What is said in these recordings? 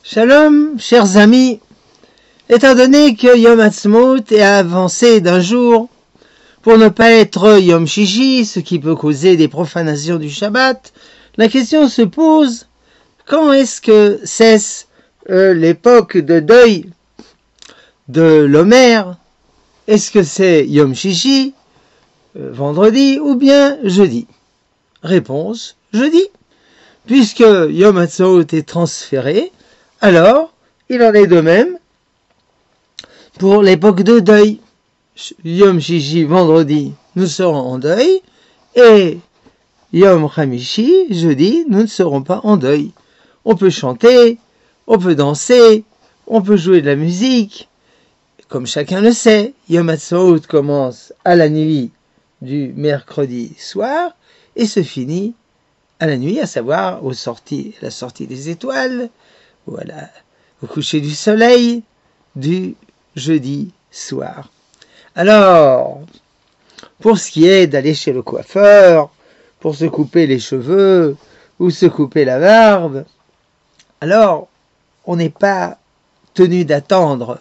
Shalom, chers amis. Étant donné que Yom Ha'atzmaut est avancé d'un jour, pour ne pas être Yom Shishi, ce qui peut causer des profanations du Shabbat, la question se pose, quand est-ce que cesse l'époque de deuil de l'Omer? Est-ce que c'est Yom Shishi, vendredi, ou bien jeudi? Réponse, jeudi. Puisque Yom Ha'atzmaut est transféré, alors il en est de même pour l'époque de deuil. Yom Shishi, vendredi, nous serons en deuil, et Yom Hamishi, jeudi, nous ne serons pas en deuil. On peut chanter, on peut danser, on peut jouer de la musique. Comme chacun le sait, Yom Ha'atzmaut commence à la nuit du mercredi soir et se finit à la nuit, à savoir la sortie des étoiles, voilà, au coucher du soleil du jeudi soir. Alors, pour ce qui est d'aller chez le coiffeur, pour se couper les cheveux ou se couper la barbe, alors on n'est pas tenu d'attendre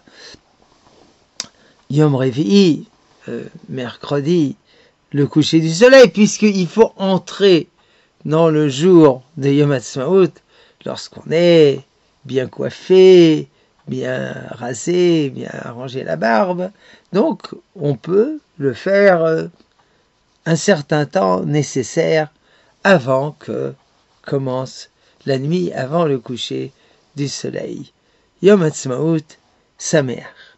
Yom Revi'i, mercredi, le coucher du soleil, puisqu'il faut entrer dans le jour de Yom Ha'atzmaut lorsqu'on est bien coiffé, bien rasé, bien arrangé la barbe. Donc, on peut le faire un certain temps nécessaire avant que commence la nuit, avant le coucher du soleil. Yom Ha'atzmaut Sameach.